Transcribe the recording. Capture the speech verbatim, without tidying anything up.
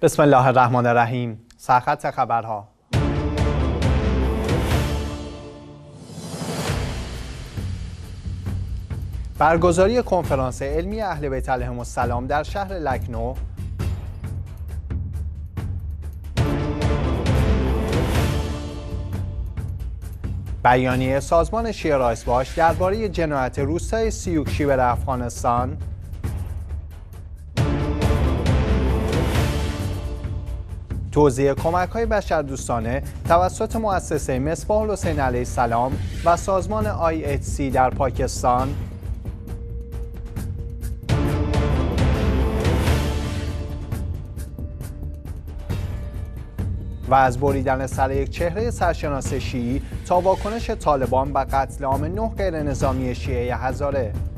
بسم الله الرحمن الرحیم. سرخط خبرها. برگزاری کنفرانس علمی اهل بیت علیهم السلام در شهر لکنو. بیانیه سازمان شیعه رایس واچ درباره جنایت روستای سیوکشی در افغانستان. توزیع کمک‌های بشردوستانه توسط مؤسسه مصباح الحسین علیه السلام و سازمان آی اچ سی در پاکستان. و از بریدن سر یک چهره سرشناس شیعی تا واکنش طالبان و قتل عام نه غیرنظامی شیعه هزاره.